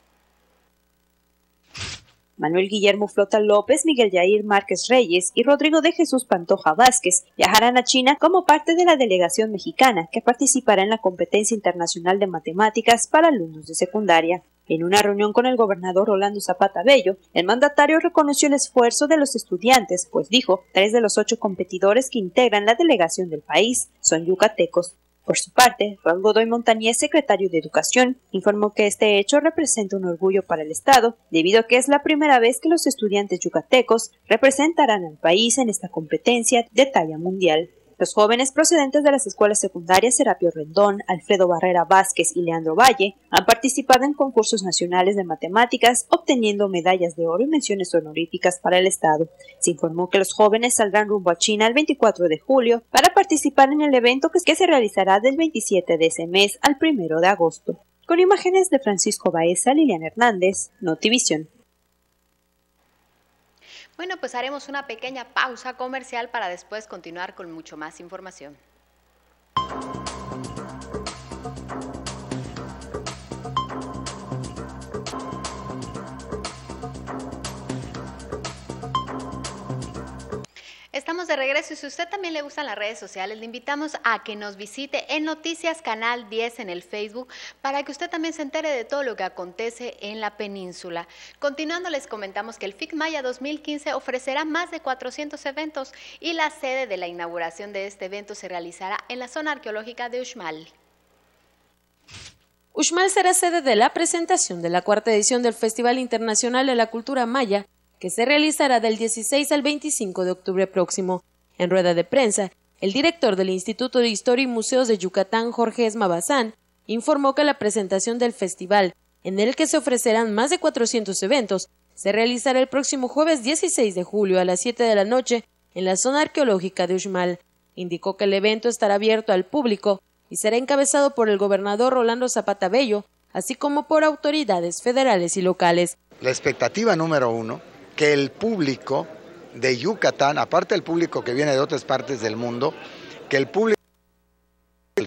S9: Manuel Guillermo Flota López, Miguel Yair Márquez Reyes y Rodrigo de Jesús Pantoja Vázquez viajarán a China como parte de la delegación mexicana que participará en la competencia internacional de matemáticas para alumnos de secundaria. En una reunión con el gobernador Rolando Zapata Bello, el mandatario reconoció el esfuerzo de los estudiantes, pues dijo, tres de los ocho competidores que integran la delegación del país son yucatecos. Por su parte, Juan Godoy Montañez, secretario de Educación, informó que este hecho representa un orgullo para el Estado, debido a que es la primera vez que los estudiantes yucatecos representarán al país en esta competencia de talla mundial. Los jóvenes procedentes de las escuelas secundarias Serapio Rendón, Alfredo Barrera Vázquez y Leandro Valle han participado en concursos nacionales de matemáticas, obteniendo medallas de oro y menciones honoríficas para el Estado. Se informó que los jóvenes saldrán rumbo a China el veinticuatro de julio para participar en el evento que se realizará del veintisiete de ese mes al primero de agosto. Con imágenes de Francisco Baeza, Liliana Hernández, Notivisión.
S2: Bueno, pues haremos una pequeña pausa comercial para después continuar con mucho más información. Estamos de regreso y si a usted también le gustan las redes sociales, le invitamos a que nos visite en Noticias Canal diez en el Facebook para que usted también se entere de todo lo que acontece en la península. Continuando, les comentamos que el F I C Maya dos mil quince ofrecerá más de cuatrocientos eventos y la sede de la inauguración de este evento se realizará en la zona arqueológica de Uxmal.
S5: Uxmal será sede de la presentación de la cuarta edición del Festival Internacional de la Cultura Maya, que se realizará del dieciséis al veinticinco de octubre próximo. En rueda de prensa, el director del Instituto de Historia y Museos de Yucatán, Jorge Esma Bazán, informó que la presentación del festival, en el que se ofrecerán más de cuatrocientos eventos, se realizará el próximo jueves dieciséis de julio a las siete de la noche en la zona arqueológica de Uxmal. Indicó que el evento estará abierto al público y será encabezado por el gobernador Rolando Zapata Bello, así como por autoridades federales y locales.
S1: La expectativa número uno, que el público de Yucatán, aparte del público que viene de otras partes del mundo, que el público del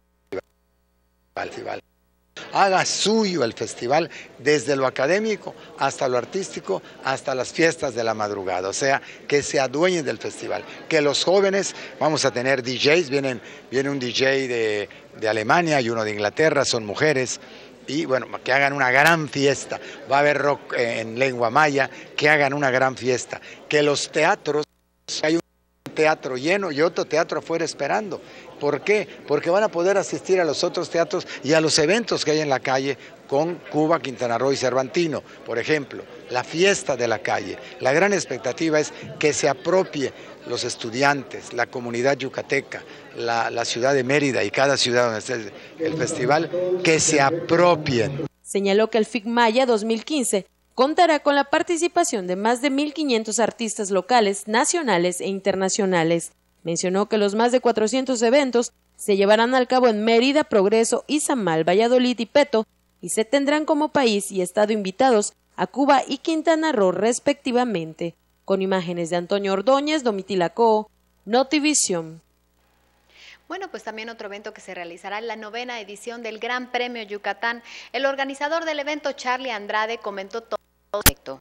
S1: festival haga suyo el festival desde lo académico hasta lo artístico, hasta las fiestas de la madrugada, o sea, que se adueñen del festival, que los jóvenes, vamos a tener D Js, vienen, viene un D J de, de Alemania y uno de Inglaterra, son mujeres, y bueno, que hagan una gran fiesta, va a haber rock en lengua maya, que hagan una gran fiesta, que los teatros, hay un teatro lleno y otro teatro afuera esperando. ¿Por qué? Porque van a poder asistir a los otros teatros y a los eventos que hay en la calle con Cuba, Quintana Roo y Cervantino. Por ejemplo, la fiesta de la calle. La gran expectativa es que se apropie los estudiantes, la comunidad yucateca, la, la ciudad de Mérida y cada ciudad donde esté el festival, que se apropien.
S5: Señaló que el F I C Maya dos mil quince contará con la participación de más de mil quinientos artistas locales, nacionales e internacionales. Mencionó que los más de cuatrocientos eventos se llevarán al cabo en Mérida, Progreso, Izamal, Valladolid y Peto, y se tendrán como país y estado invitados a Cuba y Quintana Roo respectivamente. Con imágenes de Antonio Ordóñez, Domitila Coo, Notivisión.
S2: Bueno, pues también otro evento que se realizará en la novena edición del Gran Premio Yucatán. El organizador del evento, Charlie Andrade, comentó todo el proyecto.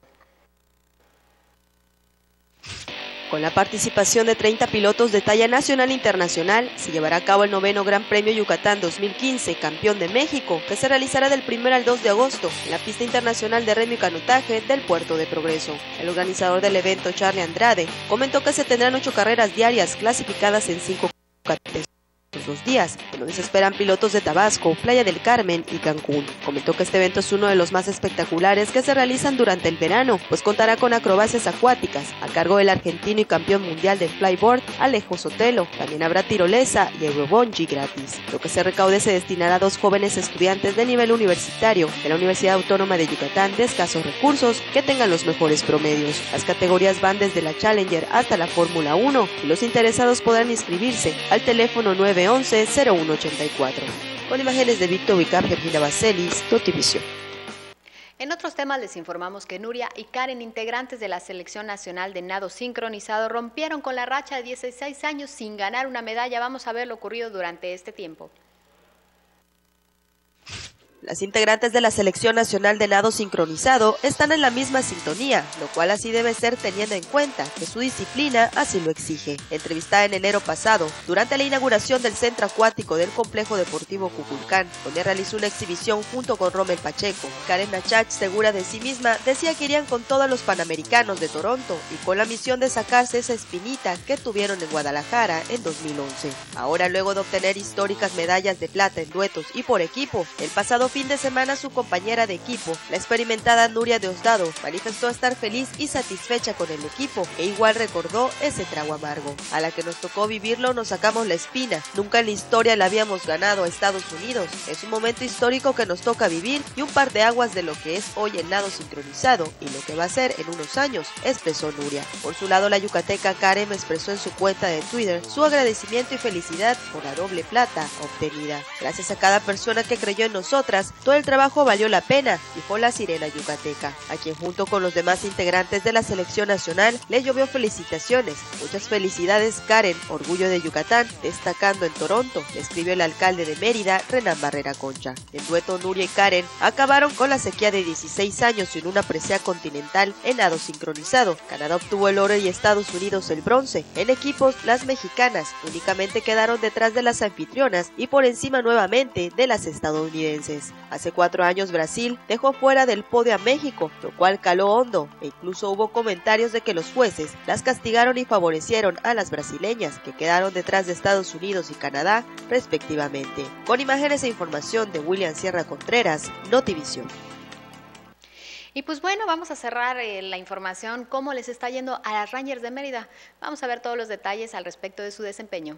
S7: Con la participación de treinta pilotos de talla nacional e internacional, se llevará a cabo el noveno Gran Premio Yucatán dos mil quince, campeón de México, que se realizará del primero al dos de agosto en la pista internacional de remo y canotaje del Puerto de Progreso. El organizador del evento, Charlie Andrade, comentó que se tendrán ocho carreras diarias clasificadas en cinco categorías. Dos días, en donde se esperan pilotos de Tabasco, Playa del Carmen y Cancún. Comentó que este evento es uno de los más espectaculares que se realizan durante el verano, pues contará con acrobacias acuáticas a cargo del argentino y campeón mundial del flyboard, Alejo Sotelo. También habrá tirolesa y aerobungee gratis. Lo que se recaude se destinará a dos jóvenes estudiantes de nivel universitario de la Universidad Autónoma de Yucatán de escasos recursos que tengan los mejores promedios. Las categorías van desde la Challenger hasta la Fórmula uno y los interesados podrán inscribirse al teléfono nueve once, cero uno ochenta y cuatro. Con imágenes de Víctor Vicap, Georgina Baselis, Notivisión.
S2: En otros temas les informamos que Nuria y Karen, integrantes de la Selección Nacional de Nado Sincronizado, rompieron con la racha de dieciséis años sin ganar una medalla. Vamos a ver lo ocurrido durante este tiempo.
S7: Las integrantes de la Selección Nacional de Nado Sincronizado están en la misma sintonía, lo cual así debe ser teniendo en cuenta que su disciplina así lo exige. Entrevistada en enero pasado, durante la inauguración del Centro Acuático del Complejo Deportivo Cuculcán, donde realizó una exhibición junto con Rommel Pacheco, Karen Nachach, segura de sí misma, decía que irían con todos los Panamericanos de Toronto y con la misión de sacarse esa espinita que tuvieron en Guadalajara en dos mil once. Ahora, luego de obtener históricas medallas de plata en duetos y por equipo, el pasado fin de semana su compañera de equipo, la experimentada Nuria Diosdado, manifestó estar feliz y satisfecha con el equipo e igual recordó ese trago amargo. A la que nos tocó vivirlo nos sacamos la espina, nunca en la historia le habíamos ganado a Estados Unidos, es un momento histórico que nos toca vivir y un par de aguas de lo que es hoy el nado sincronizado y lo que va a ser en unos años, expresó Nuria. Por su lado, la yucateca Karen expresó en su cuenta de Twitter su agradecimiento y felicidad por la doble plata obtenida. Gracias a cada persona que creyó en nosotras, todo el trabajo valió la pena, dijo la sirena yucateca, a quien junto con los demás integrantes de la selección nacional le llovió felicitaciones. Muchas felicidades, Karen, orgullo de Yucatán, destacando en Toronto, le escribió el alcalde de Mérida, Renan Barrera Concha. El dueto Nuria y Karen acabaron con la sequía de dieciséis años sin una presea continental en nado sincronizado. Canadá obtuvo el oro y Estados Unidos el bronce. En equipos, las mexicanas únicamente quedaron detrás de las anfitrionas y por encima nuevamente de las estadounidenses. Hace cuatro años Brasil dejó fuera del podio a México, lo cual caló hondo e incluso hubo comentarios de que los jueces las castigaron y favorecieron a las brasileñas, que quedaron detrás de Estados Unidos y Canadá respectivamente. Con imágenes e información de William Sierra Contreras, Notivisión.
S2: Y pues bueno, vamos a cerrar eh, la información, cómo les está yendo a las Rangers de Mérida. Vamos a ver todos los detalles al respecto de su desempeño.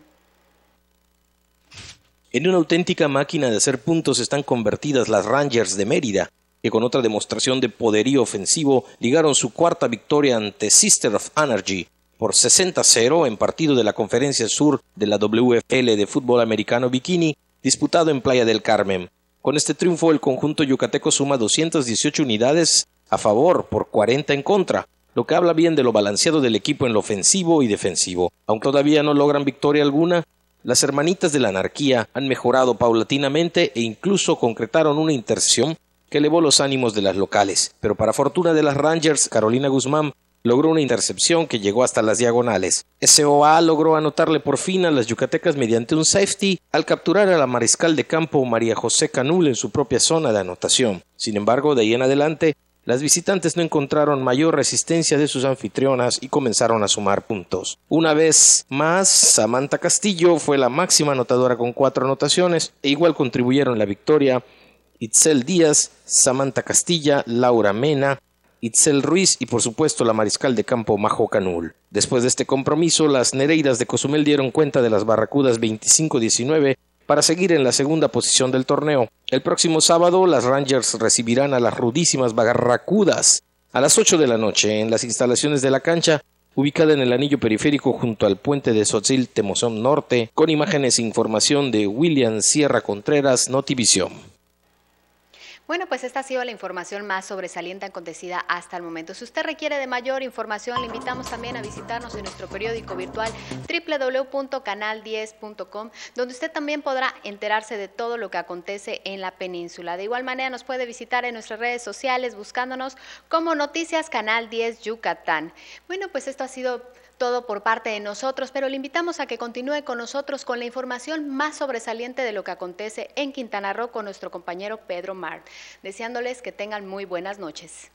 S4: En una auténtica máquina de hacer puntos están convertidas las Rangers de Mérida, que con otra demostración de poderío ofensivo ligaron su cuarta victoria ante Sister of Energy por sesenta a cero en partido de la Conferencia Sur de la W F L de fútbol americano bikini, disputado en Playa del Carmen. Con este triunfo, el conjunto yucateco suma doscientas dieciocho unidades a favor por cuarenta en contra, lo que habla bien de lo balanceado del equipo en lo ofensivo y defensivo. Aunque todavía no logran victoria alguna, las hermanitas de la anarquía han mejorado paulatinamente e incluso concretaron una intercepción que elevó los ánimos de las locales. Pero para fortuna de las Rangers, Carolina Guzmán logró una intercepción que llegó hasta las diagonales. S O A logró anotarle por fin a las yucatecas mediante un safety al capturar a la mariscal de campo María José Canul en su propia zona de anotación. Sin embargo, de ahí en adelante, las visitantes no encontraron mayor resistencia de sus anfitrionas y comenzaron a sumar puntos. Una vez más, Samantha Castillo fue la máxima anotadora con cuatro anotaciones e igual contribuyeron la victoria Itzel Díaz, Samantha Castilla, Laura Mena, Itzel Ruiz y por supuesto la mariscal de campo Majo Canul. Después de este compromiso, las Nereidas de Cozumel dieron cuenta de las Barracudas veinticinco a diecinueve para seguir en la segunda posición del torneo. El próximo sábado, las Rangers recibirán a las rudísimas Barracudas a las ocho de la noche en las instalaciones de la cancha, ubicada en el anillo periférico junto al puente de Tzotzil Temozón Norte, con imágenes e información de William Sierra Contreras, Notivisión.
S2: Bueno, pues esta ha sido la información más sobresaliente acontecida hasta el momento. Si usted requiere de mayor información, le invitamos también a visitarnos en nuestro periódico virtual doble u doble u doble u punto canal diez punto com, donde usted también podrá enterarse de todo lo que acontece en la península. De igual manera nos puede visitar en nuestras redes sociales buscándonos como Noticias Canal diez Yucatán. Bueno, pues esto ha sido todo por parte de nosotros, pero le invitamos a que continúe con nosotros con la información más sobresaliente de lo que acontece en Quintana Roo con nuestro compañero Pedro Mar, deseándoles que tengan muy buenas noches.